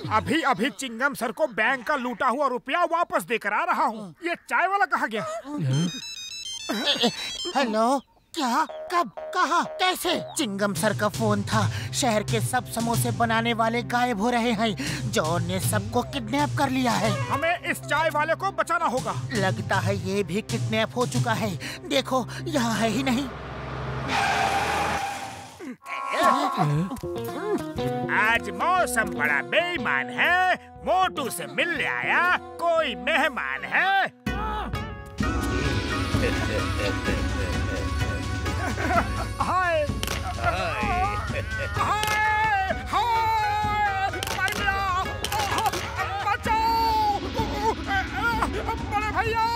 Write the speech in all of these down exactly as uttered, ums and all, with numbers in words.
अभी अभी चिंगम सर को बैंक का लूटा हुआ रुपया वापस देकर आ रहा हूँ। ये चाय वाला कहाँ गया? हेलो, क्या, कब, कहाँ, कैसे? चिंगम सर का फोन था। शहर के सब समोसे बनाने वाले गायब हो रहे हैं। जॉन ने सबको किडनैप कर लिया है। हमें इस चाय वाले को बचाना होगा। लगता है ये भी किडनैप हो चुका है। देखो, यहाँ है ही नहीं। आज मौसम बड़ा बेईमान है। मोटू से मिलने आया कोई मेहमान है। हाय हाय हाय, बचाओ बड़े भैया,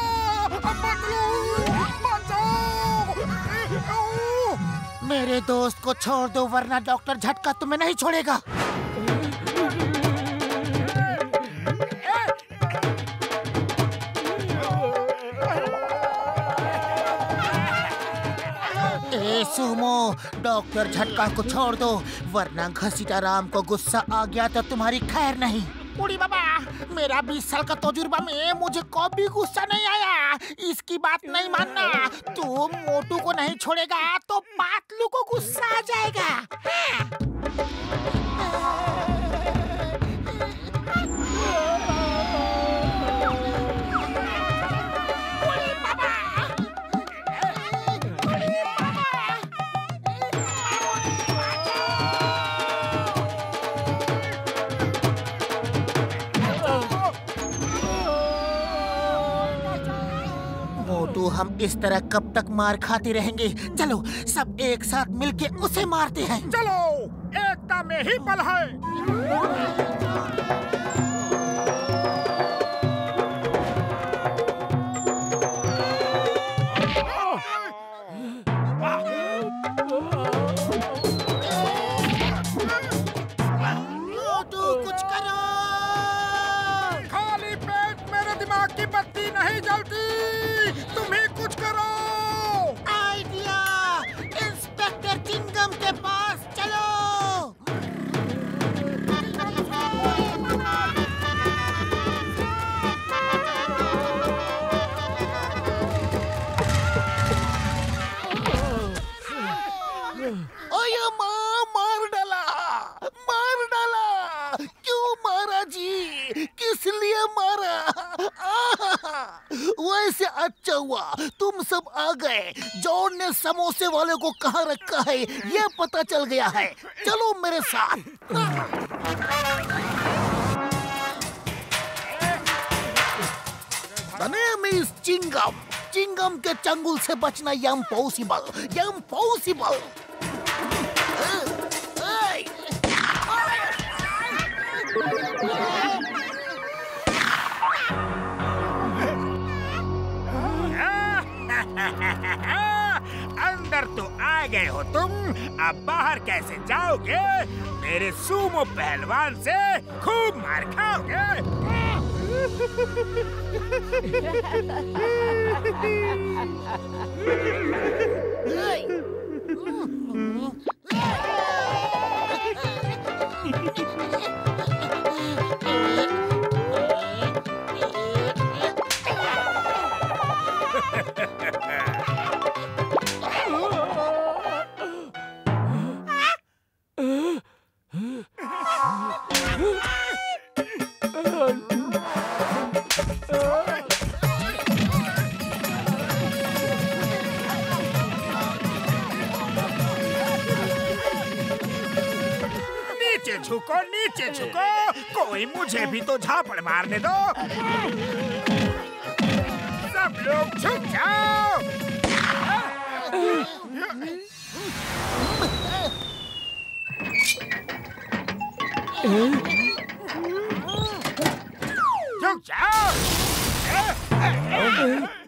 मेरे दोस्त को छोड़ दो वरना डॉक्टर झटका तुम्हें नहीं छोड़ेगा। ए सुमो, डॉक्टर झटका को छोड़ दो वरना घसीटा राम को गुस्सा आ गया तो तुम्हारी खैर नहीं। बूढ़ी बाबा, मेरा बीस साल का तजुर्बा में मुझे कभी गुस्सा नहीं आया। इसकी बात नहीं मानना। तू मोटू को नहीं छोड़ेगा तो पातलू को गुस्सा आ जाएगा। मोटू, हम इस तरह कब तक मार खाते रहेंगे? चलो सब एक साथ मिलके उसे मारते हैं। चलो, एकता में ही बल है। मोटू, कुछ करो। खाली पेट मेरे दिमाग की बत्ती नहीं जलती। तुम ही कुछ करो। आइडिया, इंस्पेक्टर चिंगम के पास चलो। ओए माँ, मार डाला, मार डाला। क्यों मारा जी? किस लिए मारा? आहा, वैसे अच्छा हुआ तुम सब आ गए। जॉन ने समोसे वाले को कहाँ रखा है ये पता चल गया है। चलो मेरे साथ। The name is Chingam. Chingam के चंगुल से बचना इम्पॉसिबल, इम्पॉसिबल। अंदर तो आ गए हो तुम, अब बाहर कैसे जाओगे? मेरे सूमो पहलवान से खूब मार खाओगे। नीचे झुको, नीचे झुको। कोई मुझे भी तो झापड़ मारने दो। सब लोग झुक जाओ। झुक जाओ।